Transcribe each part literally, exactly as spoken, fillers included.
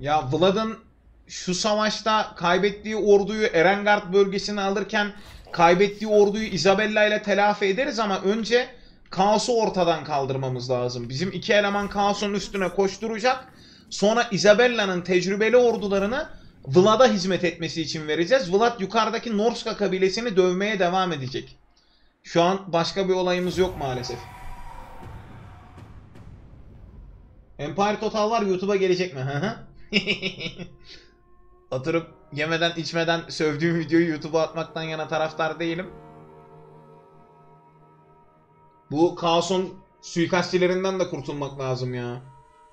Ya Vlad'ın şu savaşta kaybettiği orduyu Erengard bölgesine alırken kaybettiği orduyu Isabella ile telafi ederiz ama önce Kaos'u ortadan kaldırmamız lazım. Bizim iki eleman Kaos'un üstüne koşturacak. Sonra Isabella'nın tecrübeli ordularını Vlad'a hizmet etmesi için vereceğiz. Vlad yukarıdaki Norska kabilesini dövmeye devam edecek. Şu an başka bir olayımız yok maalesef. Empire Total var, YouTube'a gelecek mi? Oturup yemeden içmeden sövdüğüm videoyu YouTube'a atmaktan yana taraftar değilim. Bu Kaos'un suikastçilerinden de kurtulmak lazım ya.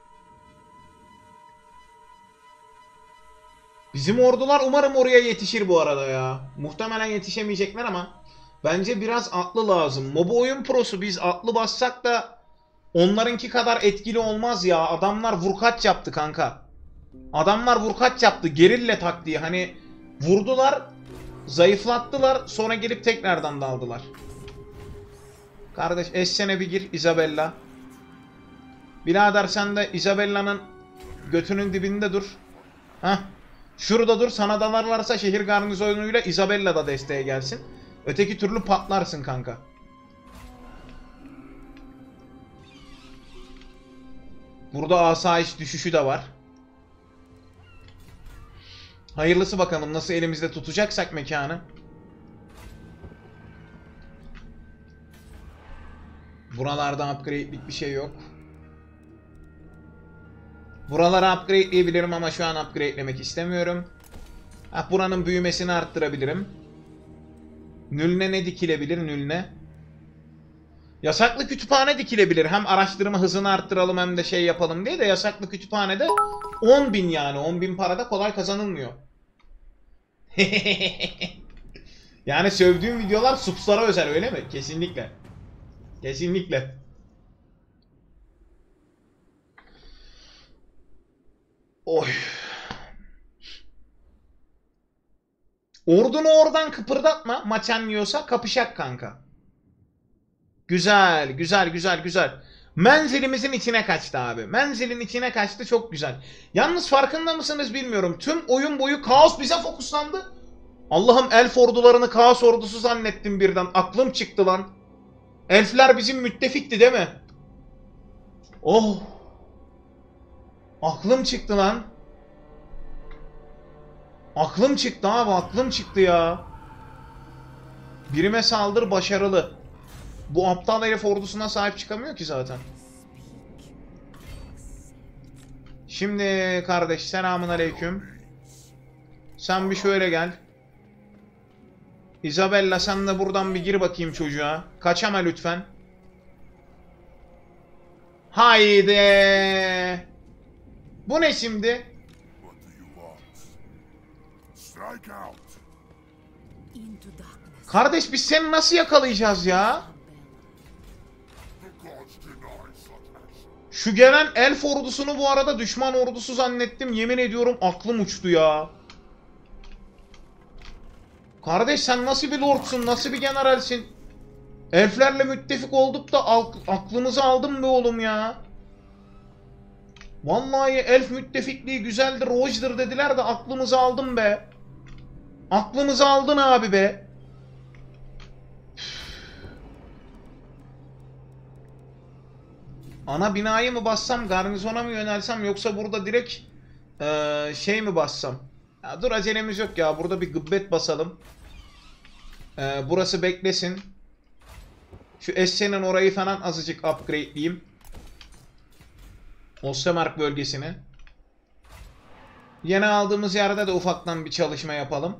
Bizim ordular umarım oraya yetişir bu arada ya. Muhtemelen yetişemeyecekler ama bence biraz atlı lazım. Mobu oyun prosu, biz atlı bassak da onlarınki kadar etkili olmaz ya. Adamlar vurkaç yaptı kanka. Adamlar vurkaç yaptı. Gerilla taktiği. Hani vurdular, zayıflattılar, sonra gelip tekrardan daldılar. Kardeş essene bir gir Isabella. Birader sen de Isabella'nın götünün dibinde dur. Hah. Şurada dur, sana dalarlarsa şehir garnizonuyla Isabella da desteğe gelsin. Öteki türlü patlarsın kanka. Burada asayiş düşüşü de var. Hayırlısı bakalım, nasıl elimizde tutacaksak mekanı. Buralarda upgrade'lik bir şey yok. Buraları upgrade'leyebilirim ama şu an upgrade'lemek istemiyorum. Ha, buranın büyümesini arttırabilirim. Nülne ne dikilebilir? Nülne. Yasaklı kütüphane dikilebilir. Hem araştırma hızını arttıralım hem de şey yapalım diye de yasaklı kütüphanede on bin yani. on bin parada kolay kazanılmıyor. Yani sövdüğüm videolar subslara özel öyle mi? Kesinlikle. Kesinlikle. Oy. Ordunu oradan kıpırdatma. Maçan yiyorsa kapışak kanka. Güzel, güzel, güzel, güzel. Menzilimizin içine kaçtı abi. Menzilin içine kaçtı, çok güzel. Yalnız farkında mısınız bilmiyorum. Tüm oyun boyu Kaos bize fokuslandı. Allah'ım, elf ordularını Kaos ordusu zannettim birden. Aklım çıktı lan. Elfler bizim müttefikti değil mi? Oh. Aklım çıktı lan. Aklım çıktı abi, aklım çıktı ya. Birime saldır başarılı. Bu aptal herif ordusuna sahip çıkamıyor ki zaten. Şimdi kardeş, selamun aleyküm. Sen bir şöyle gel. Isabella sen de buradan bir gir bakayım çocuğa. Kaçama lütfen. Haydi. Bu ne şimdi? Kardeş biz seni nasıl yakalayacağız ya? Şu gelen elf ordusunu bu arada düşman ordusu zannettim. Yemin ediyorum aklım uçtu ya. Kardeş sen nasıl bir lordsun? Nasıl bir generalsin? Elflerle müttefik olduk da aklımızı aldın be oğlum ya. Vallahi elf müttefikliği güzeldir, hoşdur dediler de aklımızı aldın be. Aklımızı aldın abi be. Ana binayı mı bassam, garnizona mı yönelsem, yoksa burada direkt ee, şey mi bassam? Ya dur, acelemiz yok ya, burada bir gıbbet basalım. Ee, burası beklesin. Şu Essen'in orayı falan azıcık upgradeleyeyim. Ostermark bölgesini. Yeni aldığımız yerde de ufaktan bir çalışma yapalım.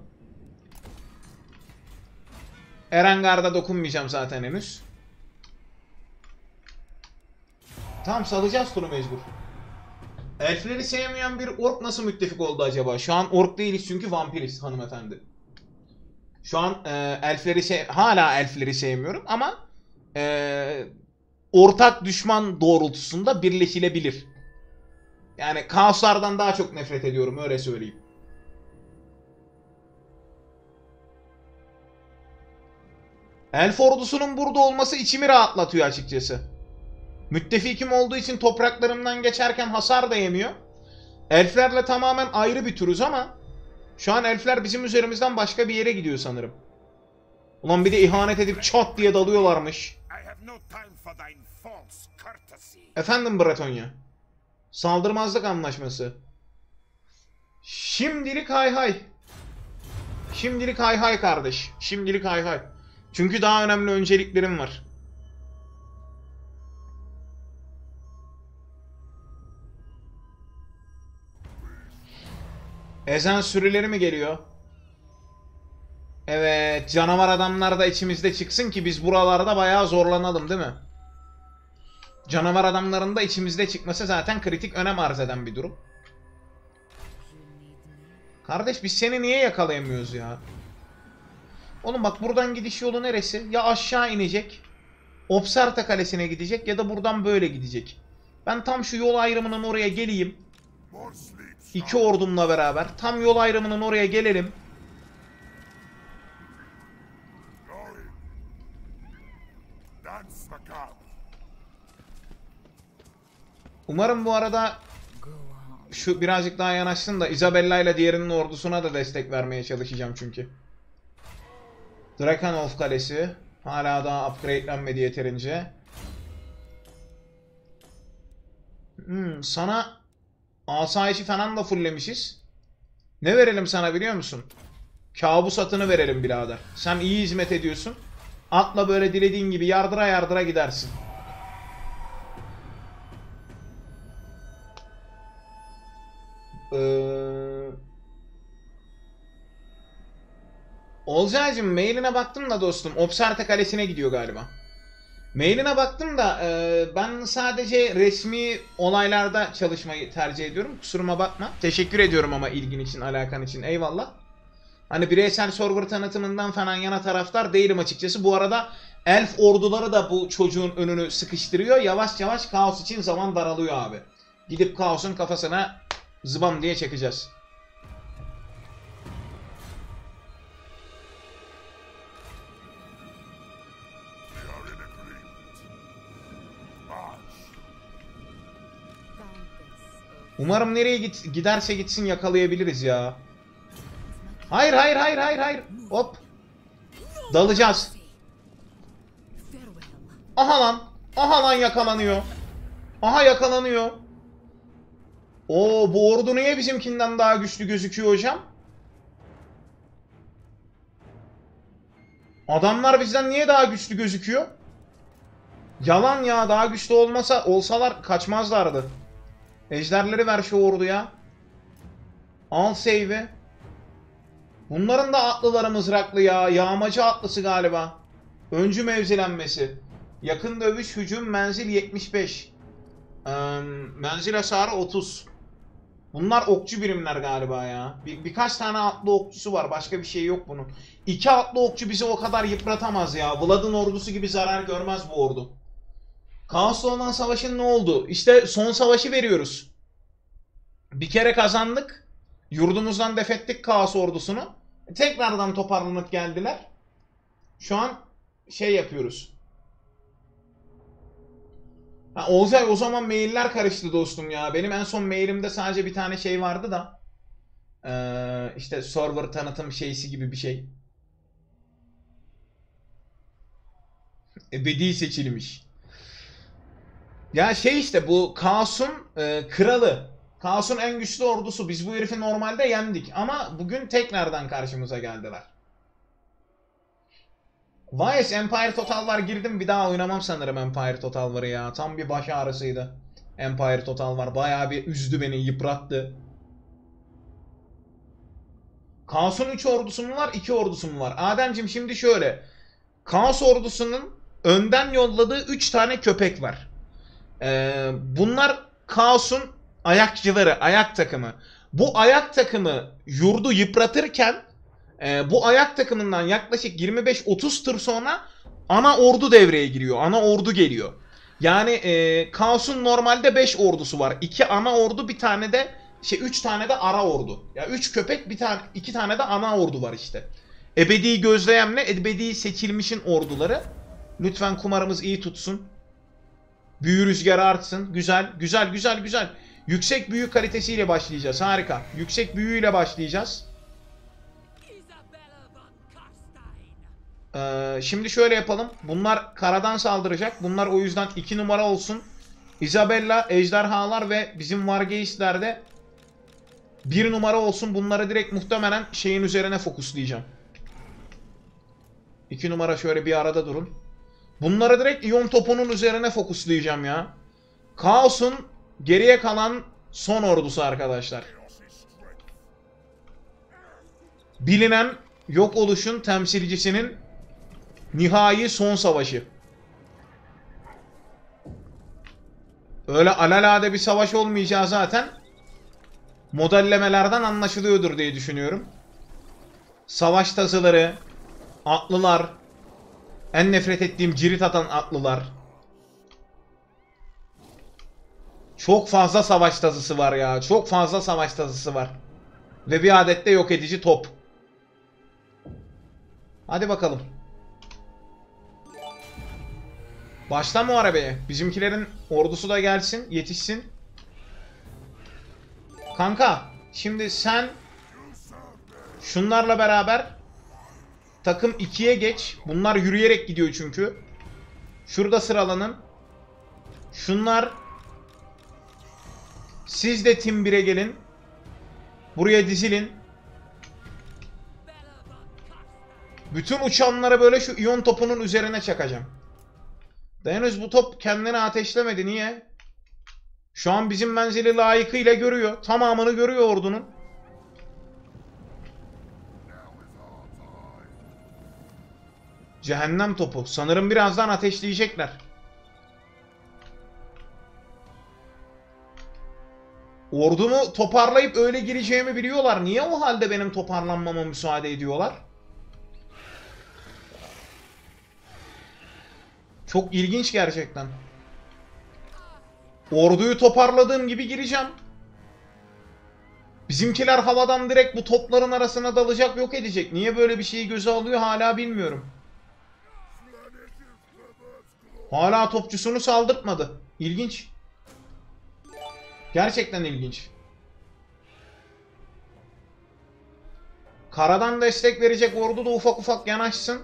Erengard'a dokunmayacağım zaten henüz. Tamam, salacağız turu mecbur. Elfleri sevmeyen bir ork nasıl müttefik oldu acaba? Şu an ork değiliz çünkü vampiriz hanımefendi. Şu an e, elfleri sev... Hala elfleri sevmiyorum ama e, ortak düşman doğrultusunda birleşilebilir. Yani kaoslardan daha çok nefret ediyorum, öyle söyleyeyim. Elf ordusunun burada olması içimi rahatlatıyor açıkçası. Müttefikim olduğu için topraklarımdan geçerken hasar da yemiyor. Elflerle tamamen ayrı bir turuz ama şu an elfler bizim üzerimizden başka bir yere gidiyor sanırım. Ulan bir de ihanet edip çat diye dalıyorlarmış. Efendim Bretonya. Saldırmazlık anlaşması. Şimdilik hay hay. Şimdilik hay hay kardeş. Şimdilik hay hay. Çünkü daha önemli önceliklerim var. Ezen sürüleri mi geliyor? Evet, canavar adamlar da içimizde çıksın ki biz buralarda bayağı zorlanalım değil mi? Canavar adamların da içimizde çıkması zaten kritik önem arz eden bir durum. Kardeş biz seni niye yakalayamıyoruz ya? Oğlum bak buradan gidiş yolu neresi? Ya aşağı inecek. Opsarta Kalesi'ne gidecek ya da buradan böyle gidecek. Ben tam şu yol ayrımının oraya geleyim. İki ordumla beraber. Tam yol ayrımının oraya gelelim. Umarım bu arada şu birazcık daha yanaşsın da Isabella ile diğerinin ordusuna da destek vermeye çalışacağım çünkü. Drakanov Kalesi. Hala daha upgradelenmedi yeterince. Hmm, sana asayişi falan da fulllemişiz. Ne verelim sana biliyor musun? Kabus atını verelim birader. Sen iyi hizmet ediyorsun. Atla böyle dilediğin gibi yardıra yardıra gidersin. Ee... Olcay'cığım mailine baktım da dostum. Opsarta Kalesi'ne gidiyor galiba. Mailine baktım da e, ben sadece resmi olaylarda çalışmayı tercih ediyorum. Kusuruma bakma. Teşekkür ediyorum ama ilgin için, alakan için. Eyvallah. Hani bireysel server tanıtımından falan yana taraftar değilim açıkçası. Bu arada elf orduları da bu çocuğun önünü sıkıştırıyor. Yavaş yavaş kaos için zaman daralıyor abi. Gidip kaosun kafasına zıbam diye çekeceğiz. Umarım nereye git giderse gitsin yakalayabiliriz ya. Hayır hayır hayır hayır hayır. Hop. Dalacağız. Aha lan. Aha lan yakalanıyor. Aha yakalanıyor. Oo bu ordu niye bizimkinden daha güçlü gözüküyor hocam? Adamlar bizden niye daha güçlü gözüküyor? Yalan ya, daha güçlü olmasa olsalar kaçmazlardı. Ejderleri ver şu orduya. Al save'i. Bunların da atlıları mızraklı ya. Yağmacı atlısı galiba. Öncü mevzilenmesi. Yakın dövüş, hücum, menzil yetmiş beş. Ee, menzil hasarı otuz. Bunlar okçu birimler galiba ya. Bir, birkaç tane atlı okçusu var. Başka bir şey yok bunun. İki atlı okçu bizi o kadar yıpratamaz ya. Vlad'ın ordusu gibi zarar görmez bu ordu. Kaos'la olan savaşın ne oldu? İşte son savaşı veriyoruz. Bir kere kazandık. Yurdumuzdan defettik Kaos ordusunu. Tekrardan toparlanıp geldiler. Şu an şey yapıyoruz. Ha, Olcay o zaman mailler karıştı dostum ya. Benim en son mailimde sadece bir tane şey vardı da. Ee, işte server tanıtım şeysi gibi bir şey. Ebedi seçilmiş. Ya şey işte bu Kaos'un e, kralı. Kaos'un en güçlü ordusu. Biz bu herifi normalde yendik. Ama bugün tekrardan karşımıza geldiler. Vice Empire Total War girdim. Bir daha oynamam sanırım Empire Total War'ı ya. Tam bir baş ağrısıydı. Empire Total War. Bayağı bir üzdü beni. Yıprattı. Kaos'un üç ordusu mu var? iki ordusu mu var? Ademciğim şimdi şöyle. Kaos ordusunun önden yolladığı üç tane köpek var. Ee, bunlar Kaos'un ayakçıları, ayak takımı. Bu ayak takımı yurdu yıpratırken e, bu ayak takımından yaklaşık yirmi beş otuz tır sonra ana ordu devreye giriyor. Ana ordu geliyor. Yani e, Kaos'un normalde beş ordusu var. iki ana ordu, bir tane de şey üç tane de ara ordu. Ya üç köpek, bir tane iki tane de ana ordu var işte. Ebedi gözleyemle ebedi seçilmişin orduları. Lütfen kumarımız iyi tutsun. Büyü rüzgarı artsın. Güzel, güzel, güzel, güzel. Yüksek büyü kalitesiyle başlayacağız. Harika. Yüksek büyüyle başlayacağız. Ee, şimdi şöyle yapalım. Bunlar karadan saldıracak. Bunlar o yüzden iki numara olsun. Isabella, ejderhalar ve bizim Vargeistler de bir numara olsun. Bunları direkt muhtemelen şeyin üzerine fokuslayacağım. iki numara şöyle bir arada durun. Bunları direkt iyon topunun üzerine fokuslayacağım ya. Kaos'un geriye kalan son ordusu arkadaşlar. Bilinen yok oluşun temsilcisinin nihai son savaşı. Öyle alelade bir savaş olmayacağı zaten modellemelerden anlaşılıyordur diye düşünüyorum. Savaş tazıları, atlılar, en nefret ettiğim cirit atan atlılar. Çok fazla savaş tazısı var ya. Çok fazla savaş tazısı var. Ve bir adet de yok edici top. Hadi bakalım. Başla mı arabaya? Bizimkilerin ordusu da gelsin, yetişsin. Kanka, şimdi sen şunlarla beraber takım ikiye geç. Bunlar yürüyerek gidiyor çünkü. Şurada sıralanın. Şunlar siz de Team bire gelin. Buraya dizilin. Bütün uçanları böyle şu iyon topunun üzerine çakacağım. Da henüz bu top kendini ateşlemedi. Niye? Şu an bizim menzili layıkıyla görüyor. Tamamını görüyor ordunun. Cehennem topu. Sanırım birazdan ateşleyecekler. Ordumu toparlayıp öyle gireceğimi biliyorlar. Niye o halde benim toparlanmama müsaade ediyorlar? Çok ilginç gerçekten. Orduyu toparladığım gibi gireceğim. Bizimkiler havadan direkt bu topların arasına dalacak, yok edecek. Niye böyle bir şeyi göze alıyor hala bilmiyorum. Hala topçusunu saldırtmadı. İlginç. Gerçekten ilginç. Karadan destek verecek ordu da ufak ufak yanaşsın.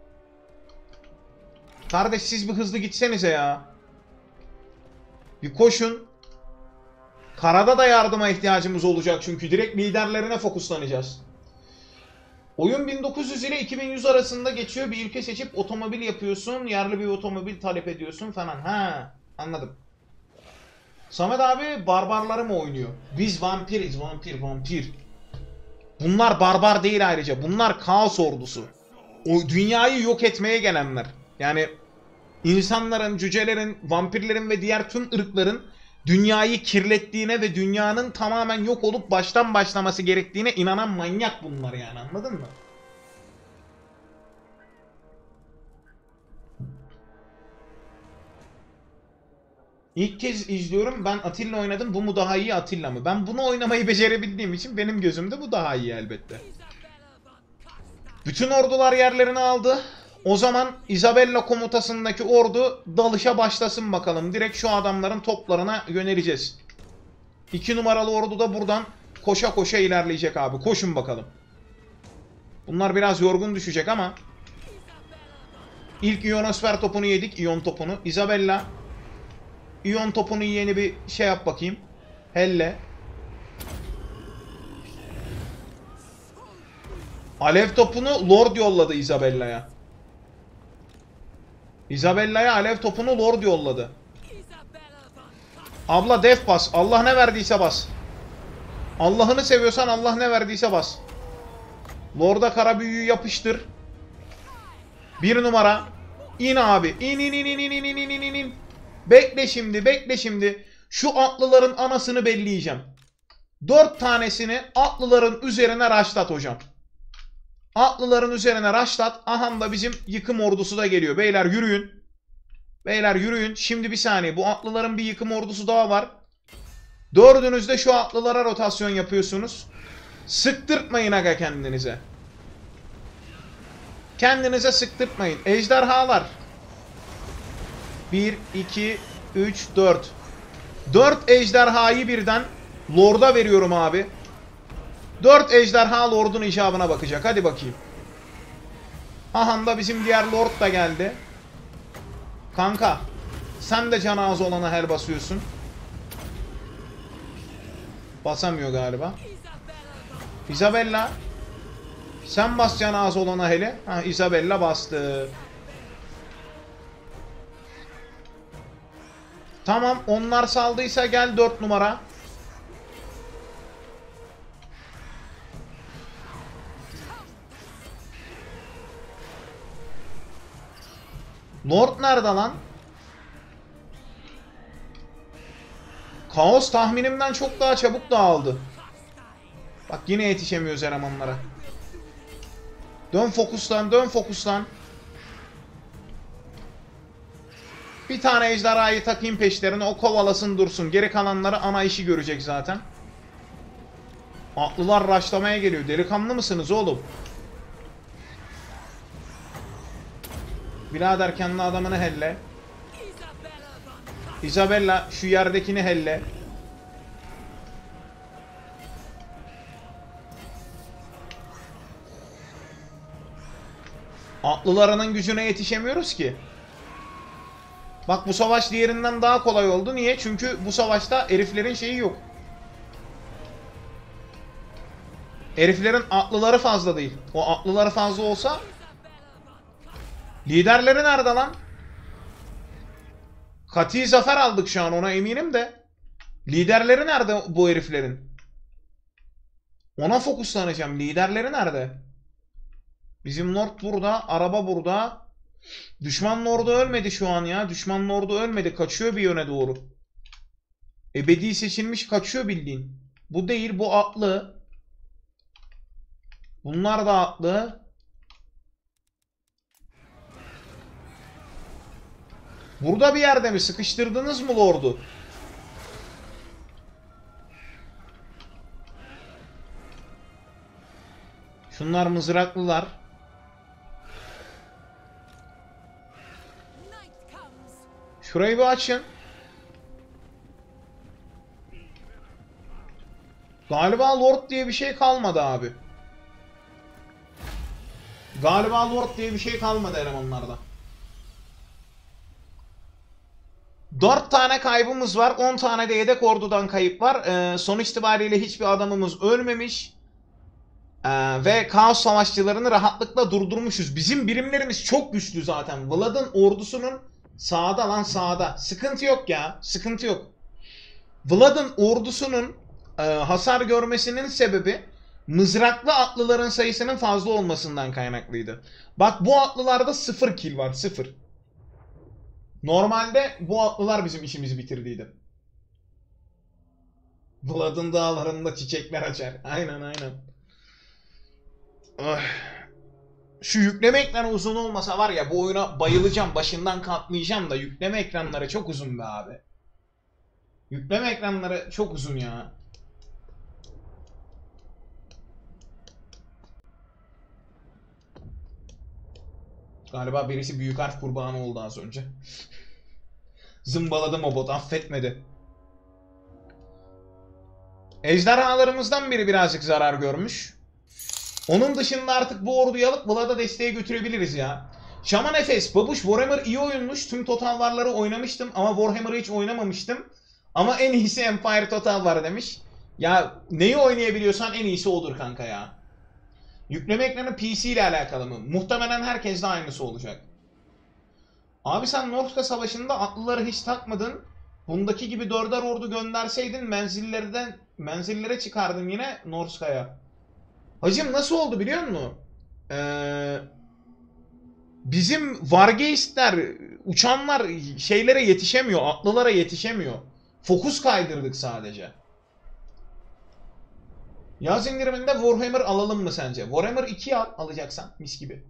Kardeş siz bir hızlı gitsenize ya. Bir koşun. Karada da yardıma ihtiyacımız olacak çünkü direkt liderlerine fokuslanacağız. Oyun bin dokuz yüz ile iki bin yüz arasında geçiyor. Bir ülke seçip otomobil yapıyorsun. Yerli bir otomobil talep ediyorsun falan. Ha, anladım. Samet abi barbarları mı oynuyor? Biz vampiriz, vampir, vampir. Bunlar barbar değil ayrıca. Bunlar kaos ordusu. O dünyayı yok etmeye gelenler. Yani insanların, cücelerin, vampirlerin ve diğer tüm ırkların dünyayı kirlettiğine ve dünyanın tamamen yok olup baştan başlaması gerektiğine inanan manyak bunlar yani, anladın mı? İlk kez izliyorum. Ben Atilla oynadım. Bu mu daha iyi, Atilla mı? Ben bunu oynamayı becerebildiğim için benim gözümde bu daha iyi elbette. Bütün ordular yerlerini aldı. O zaman Isabella komutasındaki ordu dalışa başlasın bakalım. Direkt şu adamların toplarına yöneleceğiz. İki numaralı ordu da buradan koşa koşa ilerleyecek abi. Koşun bakalım. Bunlar biraz yorgun düşecek ama ilk iyonosfer topunu yedik. İyon topunu. Isabella İyon topunu yeni bir şey yap bakayım. Helle. Alev topunu Lord yolladı Isabella'ya. Isabella'ya alev topunu Lord yolladı. Abla def bas. Allah ne verdiyse bas. Allah'ını seviyorsan Allah ne verdiyse bas. Lord'a kara büyüyü yapıştır. Bir numara. İn abi. İn in in in in in in in in. Bekle şimdi, bekle şimdi. Şu atlıların anasını belleyeceğim. Dört tanesini atlıların üzerine raşlat hocam. Atlıların üzerine raşlat. Aha da bizim yıkım ordusu da geliyor. Beyler yürüyün. Beyler yürüyün. Şimdi bir saniye. Bu atlıların bir yıkım ordusu daha var. Dördünüz de şu atlılara rotasyon yapıyorsunuz. Sıktırtmayın aga kendinize. Kendinize sıktırtmayın. Ejderhalar. bir, iki, üç, dört. dört ejderhayı birden Lord'a veriyorum abi. dört ejderha Lord'un icabına bakacak. Hadi bakayım. Aha da bizim diğer Lord da geldi. Kanka. Sen de canı az olana her basıyorsun. Basamıyor galiba. Isabella. Sen bas canı az olana hele. Ha, Isabella bastı. Tamam, onlar saldıysa gel dört numara. Lord nerede lan? Kaos tahminimden çok daha çabuk dağıldı. Bak yine yetişemiyoruz elemanlara. Dön fokuslan, dön fokuslan. Bir tane ejderhayı takayım peşlerine, o kovalasın dursun. Geri kalanları ana işi görecek zaten. Atlılar raşlamaya geliyor. Delikanlı mısınız oğlum? Birader kendi adamını helle. Isabella şu yerdekini helle. Atlılarının gücüne yetişemiyoruz ki. Bak bu savaş diğerinden daha kolay oldu. Niye? Çünkü bu savaşta heriflerin şeyi yok. Heriflerin atlıları fazla değil. O atlıları fazla olsa... Liderleri nerede lan? Kati zafer aldık şu an, ona eminim de. Liderleri nerede bu heriflerin? Ona fokuslanacağım. Liderleri nerede? Bizim Lord burada. Araba burada. Düşman Lord'u ölmedi şu an ya. Düşman Lord'u ölmedi. Kaçıyor bir yöne doğru. Ebedi seçilmiş kaçıyor bildiğin. Bu değil, bu atlı. Bunlar da atlı. Burada bir yerde mi? Sıkıştırdınız mı Lord'u? Şunlar mızraklılar. Şurayı bir açın. Galiba Lord diye bir şey kalmadı abi. Galiba Lord diye bir şey kalmadı elemanlarda. dört tane kaybımız var. on tane de yedek ordudan kayıp var. Ee, sonuç itibariyle hiçbir adamımız ölmemiş. Ee, ve Kaos Savaşçılarını rahatlıkla durdurmuşuz. Bizim birimlerimiz çok güçlü zaten. Vlad'ın ordusunun sağda lan sağda. Sıkıntı yok ya. Sıkıntı yok. Vlad'ın ordusunun e, hasar görmesinin sebebi mızraklı atlıların sayısının fazla olmasından kaynaklıydı. Bak bu atlılarda sıfır kill var. Sıfır. Normalde bu atlılar bizim işimizi bitirdiydi. Vlad'ın dağlarında çiçekler açar. Aynen aynen. Oh. Şu yükleme ekranı uzun olmasa var ya bu oyuna bayılacağım. Başından katlayacağım da yükleme ekranları çok uzun be abi. Yükleme ekranları çok uzun ya. Galiba birisi büyük harf kurbanı oldu az önce. Zımbaladım o bot, affetmedi. Ejderhalarımızdan biri birazcık zarar görmüş. Onun dışında artık bu orduyu alıp Vlad'a desteğe götürebiliriz ya. Şaman Efes, Babuş, Warhammer iyi oyunmuş. Tüm Total War'ları oynamıştım ama Warhammer'ı hiç oynamamıştım. Ama en iyisi Empire Total War demiş. Ya neyi oynayabiliyorsan en iyisi odur kanka ya. Yükleme ekranı P C ile alakalı mı? Muhtemelen herkes de aynısı olacak. Abi sen Norska Savaşı'nda atlıları hiç takmadın. Bundaki gibi dörder ordu gönderseydin menzillerden menzillere çıkardın yine Norska'ya. Hacım nasıl oldu biliyor musun? Ee, bizim Vargeistler, uçanlar şeylere yetişemiyor, atlılara yetişemiyor. Fokus kaydırdık sadece. Yaz indiriminde Warhammer alalım mı sence? Warhammer ikiyi al, alacaksan mis gibi.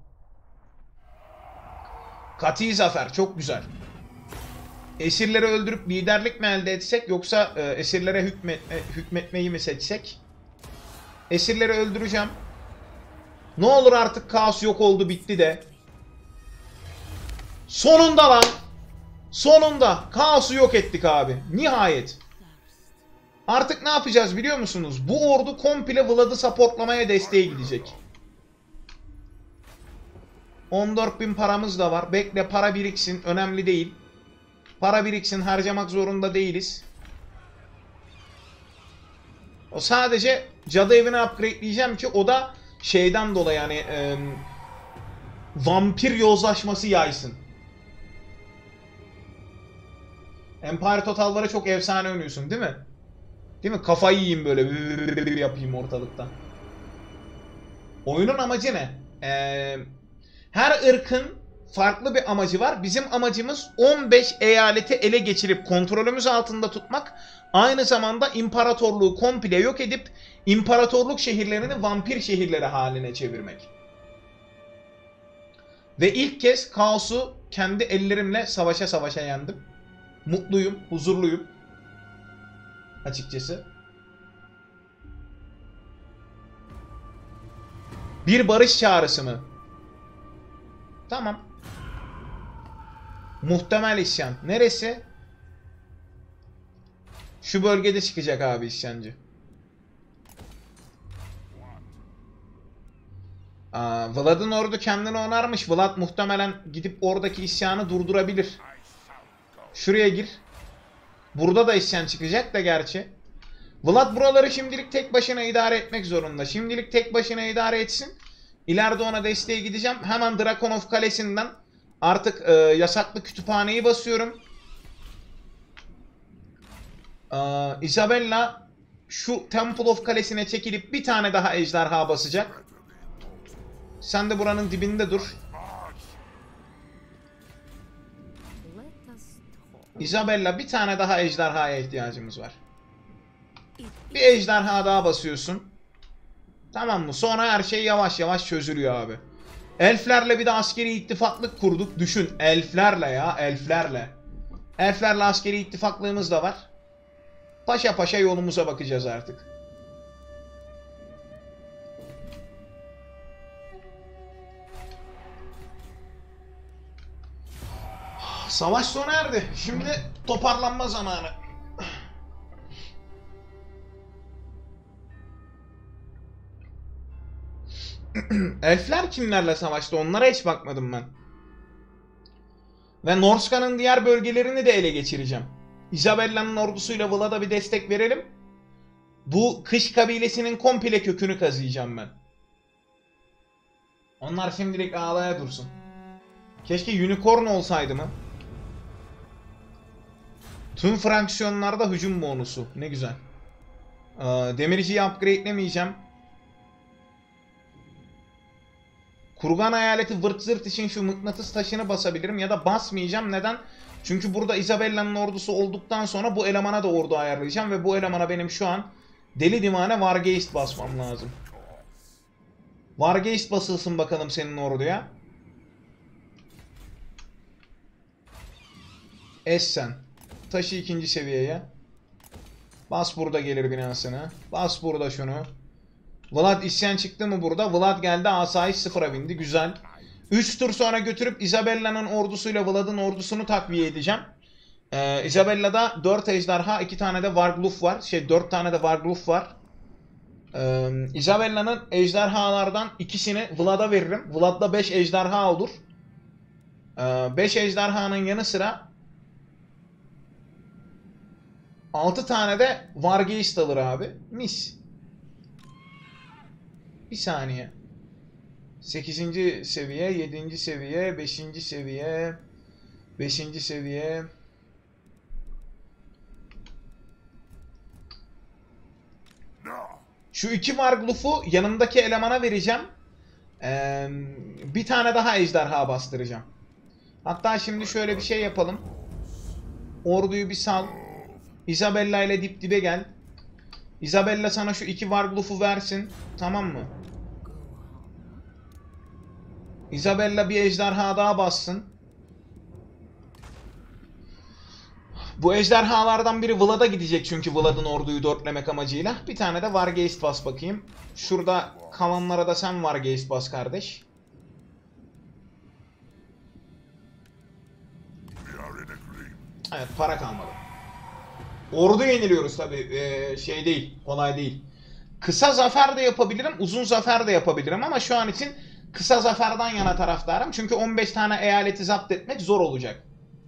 Kati zafer çok güzel. Esirleri öldürüp liderlik mi elde etsek yoksa e, esirlere hükmetme, hükmetmeyi mi seçsek? Esirleri öldüreceğim. Ne olur artık kaos yok oldu bitti de. Sonunda lan. Sonunda kaosu yok ettik abi. Nihayet. Artık ne yapacağız biliyor musunuz? Bu ordu komple Vlad'ı supportlamaya desteğe gidecek. on dört bin paramız da var. Bekle, para biriksin. Önemli değil. Para biriksin. Harcamak zorunda değiliz. O sadece cadı evini upgradeleyeceğim ki o da şeyden dolayı yani e, vampir yozlaşması yaysın. Empire Total'lara çok efsane oynuyorsun değil mi? Değil mi? Kafayı yiyeyim böyle yapayım ortalıkta. Oyunun amacı ne? Ee, her ırkın farklı bir amacı var. Bizim amacımız on beş eyaleti ele geçirip kontrolümüz altında tutmak. Aynı zamanda imparatorluğu komple yok edip imparatorluk şehirlerini vampir şehirleri haline çevirmek. Ve ilk kez kaosu kendi ellerimle savaşa savaşa yendim. Mutluyum, huzurluyum. Açıkçası. Bir barış çağrısı mı? Tamam. Muhtemel isyan. Neresi? Şu bölgede çıkacak abi isyancı. Aa, Vlad'ın ordu kendini onarmış. Vlad muhtemelen gidip oradaki isyanı durdurabilir. Şuraya gir. Burada da isyan çıkacak da gerçi. Vlad buraları şimdilik tek başına idare etmek zorunda. Şimdilik tek başına idare etsin. İleride ona desteğe gideceğim. Hemen Drakonov Kalesi'nden artık e, yasaklı kütüphaneyi basıyorum. E, Isabella şu Temple of Kalesi'ne çekilip bir tane daha ejderha basacak. Sen de buranın dibinde dur. Isabella bir tane daha ejderhaya ihtiyacımız var. Bir ejderha daha basıyorsun. Tamam mı? Sonra her şey yavaş yavaş çözülüyor abi. Elflerle bir de askeri ittifaklık kurduk. Düşün, elflerle ya, elflerle. Elflerle askeri ittifaklığımız da var. Paşa paşa yolumuza bakacağız artık. Savaş sona erdi. Şimdi toparlanma zamanı. Elfler kimlerle savaştı? Onlara hiç bakmadım ben. Ve Norska'nın diğer bölgelerini de ele geçireceğim. Isabella'nın ordusuyla Vlad'a bir destek verelim. Bu kış kabilesinin komple kökünü kazıyacağım ben. Onlar şimdilik ağlaya dursun. Keşke unicorn olsaydı mı? Tüm fraksiyonlarda hücum bonusu. Ne güzel. Demirciyi upgradelemeyeceğim. Kurgan hayaleti vırt zırt için şu mıknatıs taşını basabilirim ya da basmayacağım. Neden? Çünkü burada Isabella'nın ordusu olduktan sonra bu elemana da ordu ayarlayacağım ve bu elemana benim şu an deli divane Wargeist basmam lazım. Wargeist basılsın bakalım senin orduya. Essen. Taşı ikinci seviyeye. Bas burada gelir binasını. Bas burada şunu. Vlad isyan çıktı mı burada? Vlad geldi, asayiş sıfıra bindi. Güzel. üç tur sonra götürüp Isabella'nın ordusuyla Vlad'ın ordusunu takviye edeceğim. Ee, Isabella'da dört ejderha, iki tane de Vargluf var. Şey dört tane de Vargluf var. Ee, Isabella'nın ejderhalardan ikisini Vlad'a veririm. Vlad'da beş ejderha olur. Ee, beş ejderhanın yanı sıra altı tane de Wargeist alır abi. Mis. Bir saniye. sekizinci seviye, yedinci seviye, beşinci seviye, beşinci seviye. Şu iki Vargluf'u yanımdaki elemana vereceğim. Ee, bir tane daha ejderha bastıracağım. Hatta şimdi şöyle bir şey yapalım. Orduyu bir sal. Isabella ile dip dibe gel. Isabella sana şu iki Vargluf'u versin. Tamam mı? Isabella bir ejderha daha bassın. Bu ejderhalardan biri Vlad'a gidecek çünkü Vlad'ın orduyu dörtlemek amacıyla. Bir tane de Wargeist bas bakayım. Şurada kalanlara da sen Wargeist bas kardeş. Evet, para kalmadı. Ordu yeniliyoruz tabii. Ee, şey değil. Kolay değil. Kısa zafer de yapabilirim. Uzun zafer de yapabilirim. Ama şu an için kısa zaferden yana taraftarım. Çünkü on beş tane eyaleti zapt etmek zor olacak.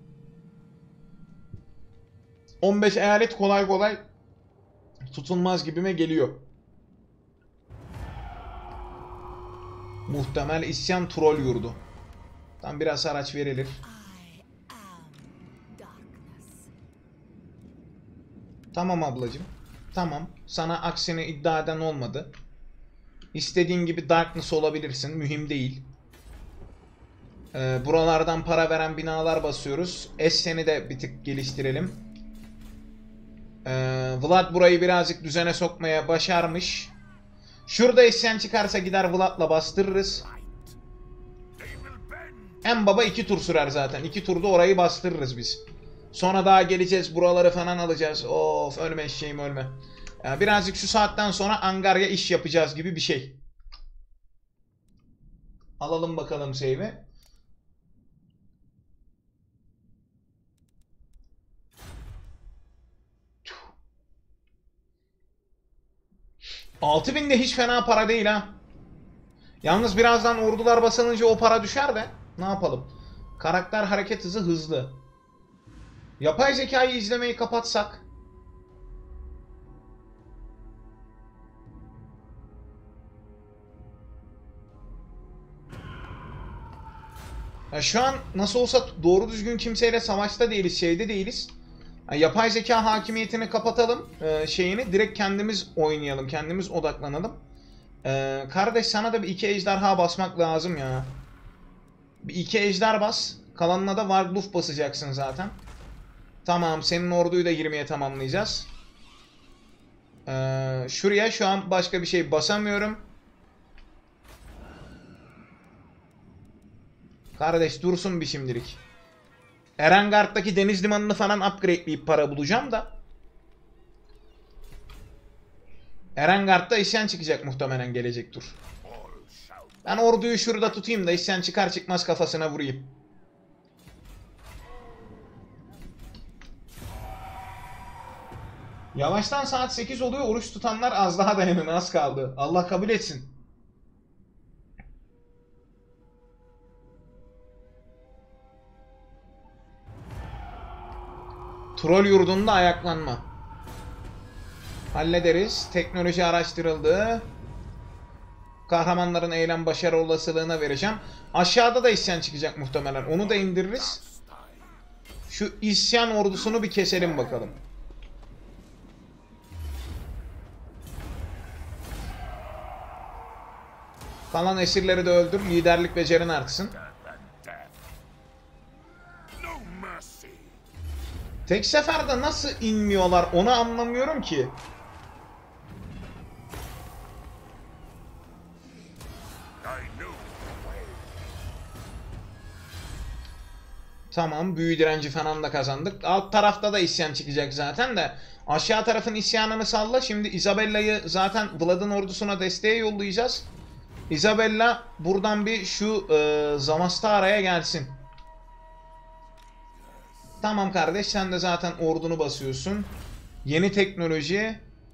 on beş eyalet kolay kolay tutulmaz gibime geliyor. Muhtemel isyan troll yurdu. Tam biraz araç verilir. Tamam ablacım. Tamam. Sana aksini iddia eden olmadı. İstediğin gibi Darkness olabilirsin. Mühim değil. Ee, buralardan para veren binalar basıyoruz. Essen'i de bir tık geliştirelim. Ee, Vlad burayı birazcık düzene sokmaya başarmış. Şurada isyan çıkarsa gider Vlad'la bastırırız. En baba iki tur sürer zaten. İki turda orayı bastırırız biz. Sonra daha geleceğiz, buraları falan alacağız. Of, ölme eşeğim ölme. Yani birazcık şu saatten sonra Angarya iş yapacağız gibi bir şey. Alalım bakalım save'i. altı bin de hiç fena para değil ha. Yalnız birazdan ordular basılınca o para düşer de ne yapalım? Karakter hareket hızı hızlı. Yapay zekayı izlemeyi kapatsak. Ya şu an nasıl olsa doğru düzgün kimseyle savaşta değiliz, şeyde değiliz. Yani yapay zeka hakimiyetini kapatalım, e, şeyini direkt kendimiz oynayalım, kendimiz odaklanalım. E, kardeş sana da bir iki ejderha basmak lazım ya. Bir iki ejder bas, kalanına da Wargluf basacaksın zaten. Tamam, senin orduyu da yirmiye tamamlayacağız. E, şuraya şu an başka bir şey basamıyorum. Kardeş dursun bir şimdilik. Erengard'daki deniz limanını falan upgradeleyip para bulacağım da. Erengard'da isyan çıkacak muhtemelen gelecek tur. Ben orduyu şurada tutayım da isyan çıkar çıkmaz kafasına vurayım. Yavaştan saat sekiz oluyor. Oruç tutanlar az daha dayanın, az kaldı. Allah kabul etsin. Troll yurdunda ayaklanma. Hallederiz. Teknoloji araştırıldı. Kahramanların eylem başarı olasılığına vereceğim. Aşağıda da isyan çıkacak muhtemelen. Onu da indiririz. Şu isyan ordusunu bir keselim bakalım. Kalan esirleri de öldür. Liderlik becerin artsın. Tek seferde nasıl inmiyorlar onu anlamıyorum ki. Tamam, büyü direnci falan da kazandık. Alt tarafta da isyan çıkacak zaten de. Aşağı tarafın isyanını salla. Şimdi Isabella'yı zaten Vlad'ın ordusuna desteğe yollayacağız. Isabella buradan bir şu e, Zamastara'ya gelsin. Tamam kardeş, sen de zaten ordunu basıyorsun. Yeni teknoloji.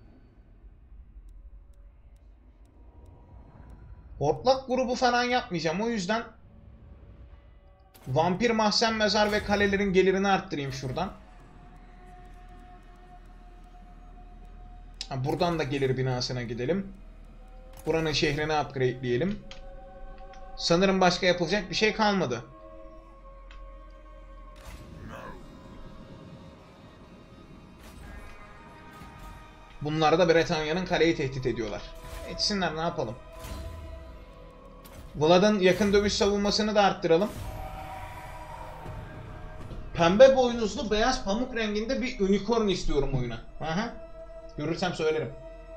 Hortlak grubu falan yapmayacağım. O yüzden vampir mahzen mezar ve kalelerin gelirini arttırayım şuradan. Buradan da gelir binasına gidelim. Buranın şehrini upgrade'leyelim. Sanırım başka yapılacak bir şey kalmadı. Bunlar da Bretanya'nın kaleyi tehdit ediyorlar. Etsinler, ne yapalım. Vlad'ın yakın dövüş savunmasını da arttıralım. Pembe boynuzlu beyaz pamuk renginde bir unicorn istiyorum oyuna. Aha. Görürsem söylerim.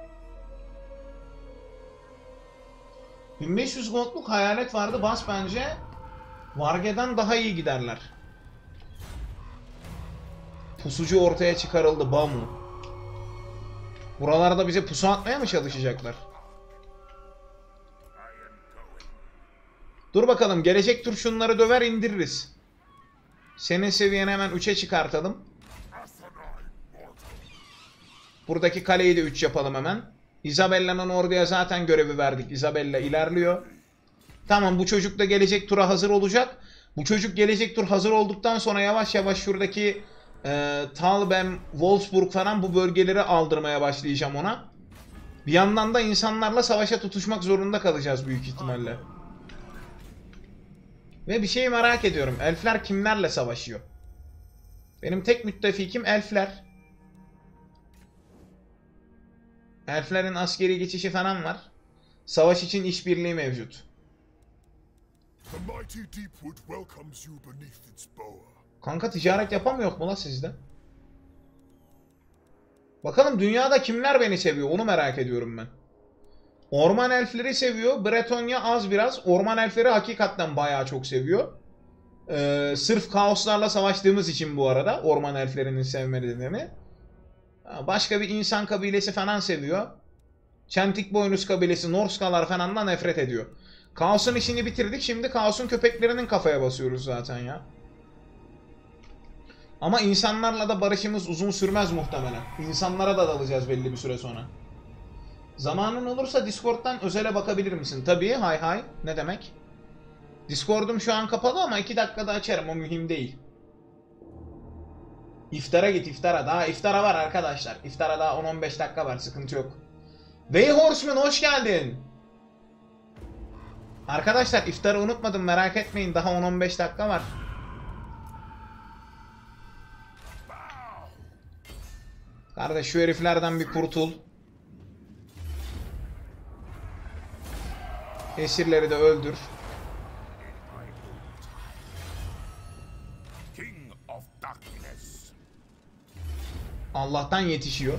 bin beş yüz gold'luk hayalet vardı. Bas bence. Varge'den daha iyi giderler. Pusucu ortaya çıkarıldı. Bamu. Buralarda bize pusu atmaya mı çalışacaklar? Dur bakalım. Gelecek tur şunları döver indiririz. Senin seviyeni hemen üçe çıkartalım. Buradaki kaleyi de üç yapalım hemen. Isabella'nın orduya zaten görevi verdik. Isabella ilerliyor. Tamam, bu çocuk da gelecek tura hazır olacak. Bu çocuk gelecek tur hazır olduktan sonra yavaş yavaş şuradaki e, Talbem, Wolfsburg falan bu bölgeleri aldırmaya başlayacağım ona. Bir yandan da insanlarla savaşa tutuşmak zorunda kalacağız büyük ihtimalle. Ve bir şeyi merak ediyorum. Elfler kimlerle savaşıyor? Benim tek müttefikim elfler. Elflerin askeri geçişi falan var. Savaş için işbirliği mevcut. Kanka ticaret yapamıyor mu la sizde? Bakalım dünyada kimler beni seviyor, onu merak ediyorum ben. Orman elfleri seviyor. Bretonya az biraz. Orman elfleri hakikaten bayağı çok seviyor. Ee, sırf kaoslarla savaştığımız için bu arada orman elflerinin sevmelerini. Başka bir insan kabilesi falan seviyor. Çentik boynuz kabilesi, Norskalar falan da nefret ediyor. Kaos'un işini bitirdik. Şimdi Kaos'un köpeklerinin kafaya basıyoruz zaten ya. Ama insanlarla da barışımız uzun sürmez muhtemelen. İnsanlara da dalacağız belli bir süre sonra. Zamanın olursa Discord'dan özele bakabilir misin? Tabii, hay hay. Ne demek? Discord'um şu an kapalı ama iki dakikada açarım, o mühim değil. İftara git, iftara. Daha iftara var arkadaşlar. İftara daha on on beş dakika var, sıkıntı yok. Wayhorseman hoş geldin. Arkadaşlar iftarı unutmadım, merak etmeyin, daha on on beş dakika var. Kardeş şu heriflerden bir kurtul. Esirleri de öldür. Allah'tan yetişiyor.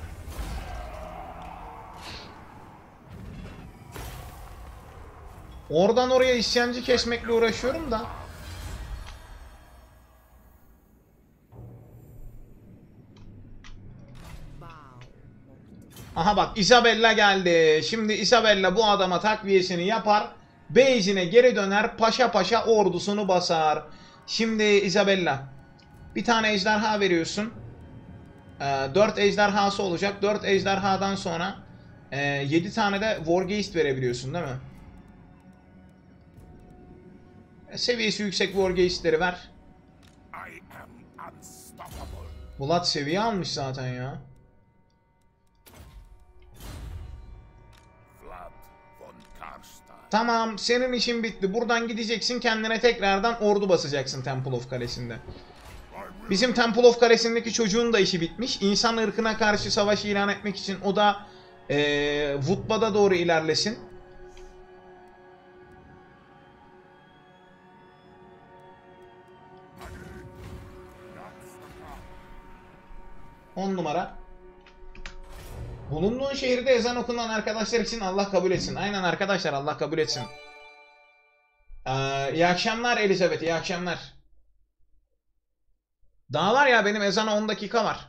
Oradan oraya isyancı kesmekle uğraşıyorum da. Aha bak, Isabella geldi. Şimdi Isabella bu adama takviyesini yapar. Base'ine geri döner. Paşa paşa ordusunu basar. Şimdi Isabella, bir tane ejderha veriyorsun. Ee, dört ejderhası olacak. dört ejderhadan sonra e, yedi tane de Wargeist verebiliyorsun değil mi? Seviyesi yüksek Wargeist'leri ver. Blood seviye almış zaten ya. Tamam, senin işin bitti. Buradan gideceksin, kendine tekrardan ordu basacaksın Temple of Kalesi'nde. Bizim Temple of Kalesi'ndeki çocuğun da işi bitmiş. İnsan ırkına karşı savaş ilan etmek için o da ee, Vutba'da doğru ilerlesin. on numara. Bulunduğun şehirde ezan okunan arkadaşlar için Allah kabul etsin. Aynen arkadaşlar, Allah kabul etsin. Ee, iyi akşamlar Elizabeth, iyi akşamlar. Daha var ya, benim ezana on dakika var.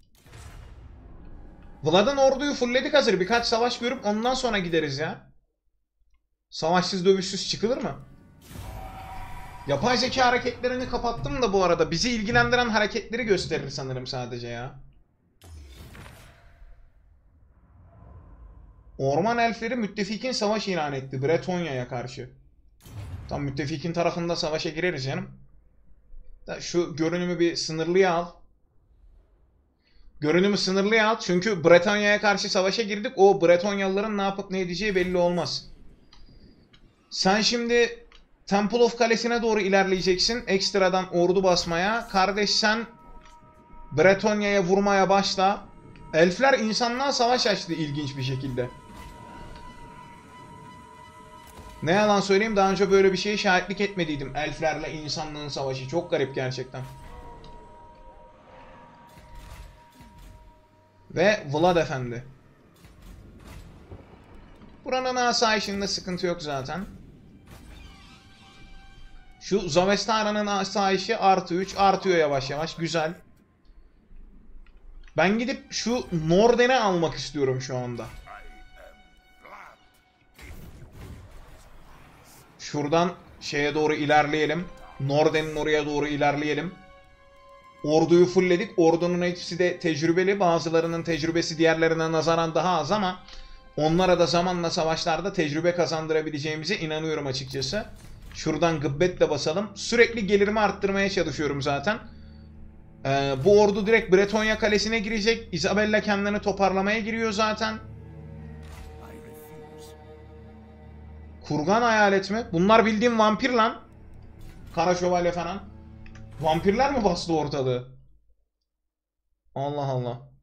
Vlad'ın orduyu fullledik hazır. Birkaç savaş görüp ondan sonra gideriz ya. Savaşsız dövüşsüz çıkılır mı? Yapay zeka hareketlerini kapattım da bu arada. Bizi ilgilendiren hareketleri gösterir sanırım sadece ya. Orman elfleri müttefikin savaş ilan etti Bretonya'ya karşı. Tam müttefikin tarafında savaşa gireriz canım. Da şu görünümü bir sınırlıya al. Görünümü sınırlıya al. Çünkü Bretonya'ya karşı savaşa girdik. O Bretonyalıların ne yapıp ne edeceği belli olmaz. Sen şimdi Temple of Kalesi'ne doğru ilerleyeceksin. Ekstradan ordu basmaya. Kardeş sen Bretonya'ya vurmaya başla. Elfler insanlığa savaş açtı ilginç bir şekilde. Ne yalan söyleyeyim, daha önce böyle bir şeye şahitlik etmediydim. Elflerle insanlığın savaşı. Çok garip gerçekten. Ve Vlad Efendi. Buranın asayişinde sıkıntı yok zaten. Şu Zavestara'nın asayişi artı üç artıyor yavaş yavaş. Güzel. Ben gidip şu Norden'i almak istiyorum şu anda. Şuradan şeye doğru ilerleyelim. Norden'in oraya doğru ilerleyelim. Orduyu fullledik. Ordunun hepsi de tecrübeli. Bazılarının tecrübesi diğerlerine nazaran daha az ama onlara da zamanla savaşlarda tecrübe kazandırabileceğimize inanıyorum açıkçası. Şuradan gıbbetle basalım. Sürekli gelirimi arttırmaya çalışıyorum zaten. Ee, bu ordu direkt Bretonya Kalesi'ne girecek. Isabella kendini toparlamaya giriyor zaten. Kurgan hayalet mi? Bunlar bildiğim vampir lan. Kara şövalye falan. Vampirler mi bastı ortalığı? Allah Allah.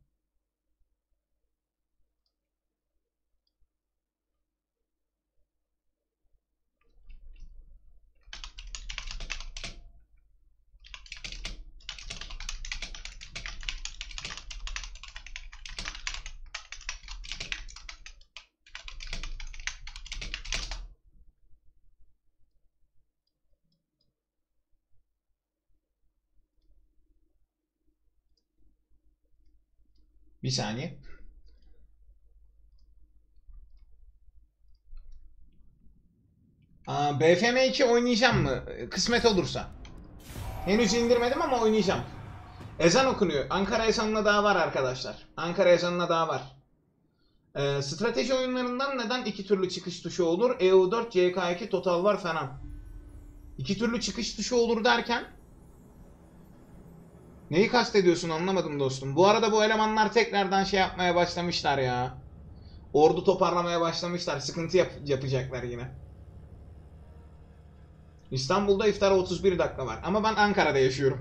Bir saniye. Aa, B F M iki oynayacağım mı? Kısmet olursa. Henüz indirmedim ama oynayacağım. Ezan okunuyor. Ankara ezanına daha var arkadaşlar. Ankara ezanına daha var. Ee, strateji oyunlarından neden iki türlü çıkış tuşu olur? E U dört, C K iki, Total War falan. İki türlü çıkış tuşu olur derken? Neyi kastediyorsun anlamadım dostum. Bu arada bu elemanlar tekrardan şey yapmaya başlamışlar ya. Ordu toparlamaya başlamışlar. Sıkıntı yap yapacaklar yine. İstanbul'da iftara otuz bir dakika var. Ama ben Ankara'da yaşıyorum.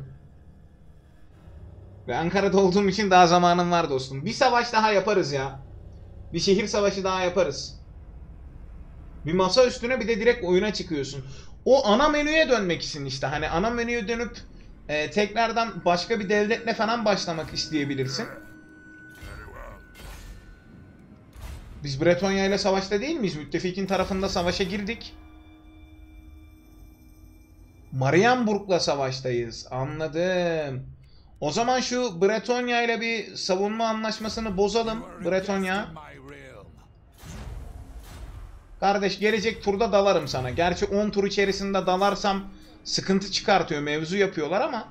Ve Ankara'da olduğum için daha zamanım var dostum. Bir savaş daha yaparız ya. Bir şehir savaşı daha yaparız. Bir masa üstüne bir de direkt oyuna çıkıyorsun. O ana menüye dönmek için işte. Hani ana menüye dönüp e, tekrardan başka bir devletle falan başlamak isteyebilirsin. Biz Bretonya ile savaşta değil miyiz? Müttefikin tarafında savaşa girdik. Marienburg'la savaştayız. Anladım. O zaman şu Bretonya ile bir savunma anlaşmasını bozalım. Bretonya. Kardeş gelecek turda dalarım sana. Gerçi on tur içerisinde dalarsam sıkıntı çıkartıyor. Mevzu yapıyorlar ama.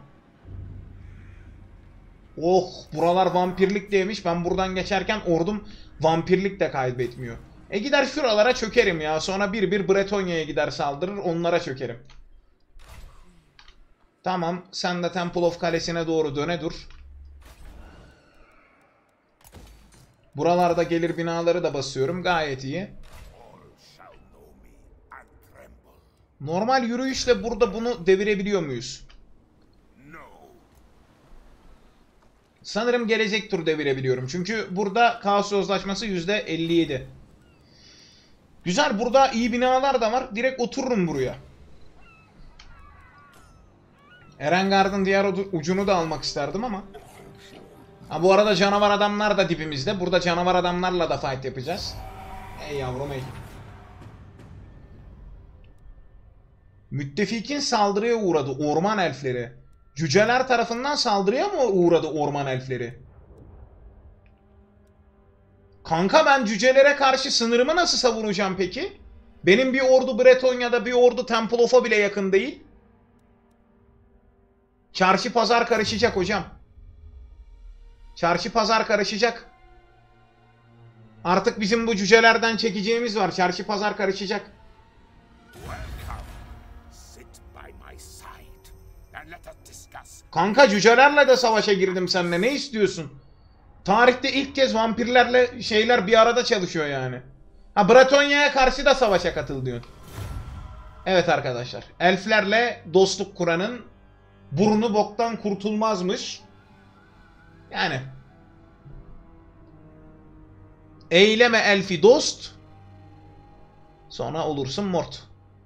Oh buralar vampirlik demiş. Ben buradan geçerken ordum vampirlik de kaybetmiyor. E gider şuralara çökerim ya. Sonra bir bir Bretonya'ya gider saldırır. Onlara çökerim. Tamam. Sen de Temple of Kalesi'ne doğru döne dur. Buralarda gelir binaları da basıyorum. Gayet iyi. Normal yürüyüşle burada bunu devirebiliyor muyuz? Sanırım gelecek tur devirebiliyorum. Çünkü burada kaos yozlaşması yüzde elli yedi. Güzel. Burada iyi binalar da var. Direkt otururum buraya. Erengard'ın diğer ucunu da almak isterdim ama. Ha, bu arada canavar adamlar da dibimizde. Burada canavar adamlarla da fight yapacağız. Ey yavrum ey. Müttefikin saldırıya uğradı orman elfleri. Cüceler tarafından saldırıya mı uğradı orman elfleri? Kanka ben cücelere karşı sınırımı nasıl savunacağım peki? Benim bir ordu Bretonya'da bir ordu Temple of'a bile yakın değil. Çarşı pazar karışacak hocam. Çarşı pazar karışacak. Artık bizim bu cücelerden çekeceğimiz var. Çarşı pazar karışacak. Kanka cücelerle de savaşa girdim seninle. Ne istiyorsun? Tarihte ilk kez vampirlerle şeyler bir arada çalışıyor yani. Ha Bretonya'ya karşı da savaşa katıl diyorsun. Evet arkadaşlar. Elflerle dostluk kuranın burnu boktan kurtulmazmış. Yani. Eyleme elfi dost. Sonra olursun mort.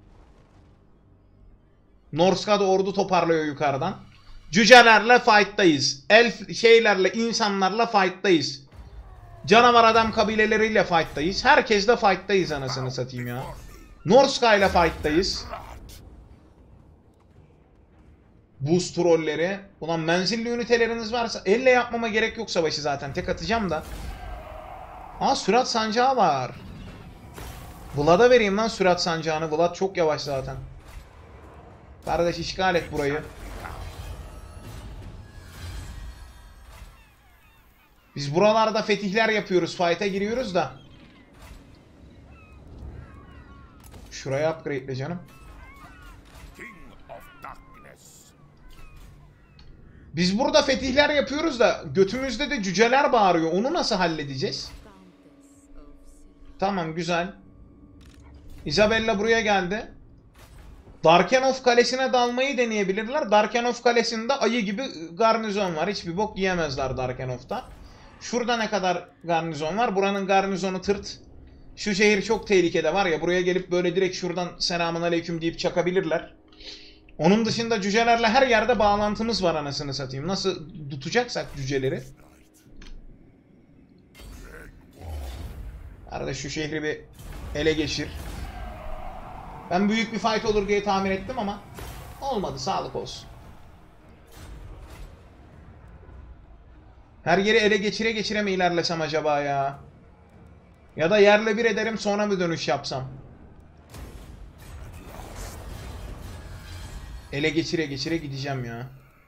Norska da ordu toparlıyor yukarıdan. Cücelerle fight'tayız. Elf şeylerle, insanlarla fight'tayız. Canavar adam kabileleriyle fight'tayız. Herkesle fight'tayız anasını satayım ya. Norska ile fight'tayız. Buz trolleri. Ulan menzilli üniteleriniz varsa elle yapmama gerek yok savaşı zaten. Tek atacağım da. Aa sürat sancağı var. Vlad'a vereyim lan sürat sancağını. Vlad çok yavaş zaten. Kardeş işgal et burayı. Biz buralarda fetihler yapıyoruz. Fight'a giriyoruz da. Şuraya upgrade'le canım. Biz burada fetihler yapıyoruz da götümüzde de cüceler bağırıyor. Onu nasıl halledeceğiz? Tamam, güzel. Isabella buraya geldi. Darkenhof Kalesi'ne dalmayı deneyebilirler. Darkenhof Kalesi'nde ayı gibi garnizon var. Hiçbir bok yiyemezler Darkenhof'ta. Şurada ne kadar garnizon var? Buranın garnizonu tırt. Şu şehir çok tehlikede var ya. Buraya gelip böyle direkt şuradan selamun aleyküm deyip çakabilirler. Onun dışında cücelerle her yerde bağlantımız var anasını satayım. Nasıl tutacaksak cüceleri. Arada şu şehri bir ele geçir. Ben büyük bir fight olur diye tahmin ettim ama olmadı, sağlık olsun. Her yeri ele geçire geçire mi ilerlesem acaba ya? Ya da yerle bir ederim sonra mı dönüş yapsam? Ele geçire geçire gideceğim ya.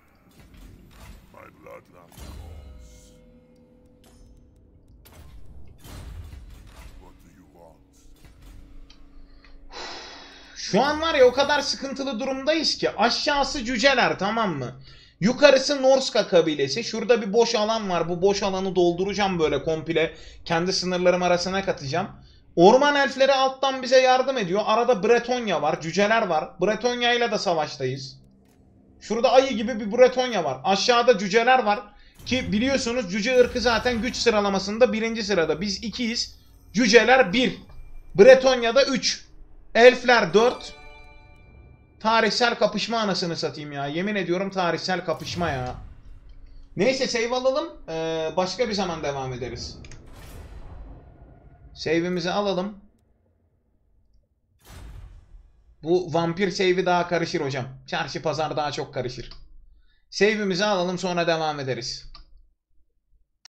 Şu an var ya o kadar sıkıntılı durumdayız ki. Aşağısı cüceler, tamam mı? Yukarısı Norska kabilesi. Şurada bir boş alan var. Bu boş alanı dolduracağım böyle komple. Kendi sınırlarım arasına katacağım. Orman elfleri alttan bize yardım ediyor. Arada Bretonya var. Cüceler var. Bretonya ile de savaştayız. Şurada ayı gibi bir Bretonya var. Aşağıda cüceler var. Ki biliyorsunuz cüce ırkı zaten güç sıralamasında birinci sırada. Biz ikiyiz. Cüceler bir. Bretonya'da üç. Elfler dört. Tarihsel kapışma anasını satayım ya. Yemin ediyorum tarihsel kapışma ya. Neyse save alalım. Ee, başka bir zaman devam ederiz. Save'imizi alalım. Bu vampir save'i daha karışır hocam. Çarşı pazar daha çok karışır. Save'imizi alalım, sonra devam ederiz.